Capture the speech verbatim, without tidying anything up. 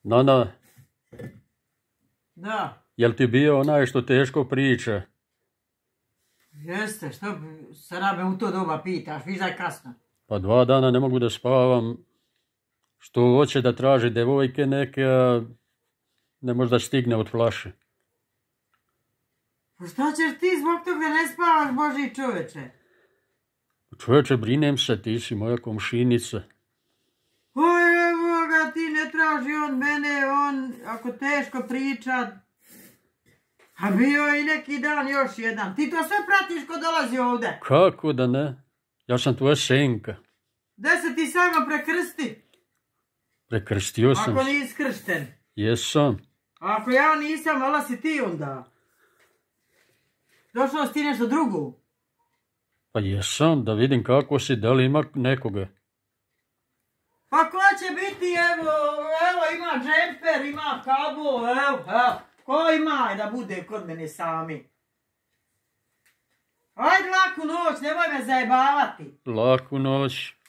Nana, Da. jel ti bio onaj što teško priča? Jeste, što bi sada me u to doba pitaš, viš da je kasno. Pa dva dana ne mogu da spavam. Što hoće da traži devojke neke, a ne može da stigne od flaše. Pa šta ćeš ti zbog toga da ne spavaš, Boži čoveče? Čovječe, brinem se, ti si moja komšinica. Oj, evo ga, ti ne traži on mene, on ako teško priča. A bio je i neki dan još jedan. Ti to sve pratiš ko dolazi ovdje. Kako da ne? Ja sam tvoja senka. Da se ti samo prekrsti. Prekrstio sam Ako se. nisi kršten. Jesam. A ako ja nisam, vala si ti onda. Došao si ti nešto drugo. Pa jesam, da vidim kako si, da li ima nekoga. Pa ko će biti, evo, evo ima džemper, ima kabo, evo, evo. Ko ima da bude kod mene sami? Ajde laku noć, nemoj me zajebavati. Laku noć.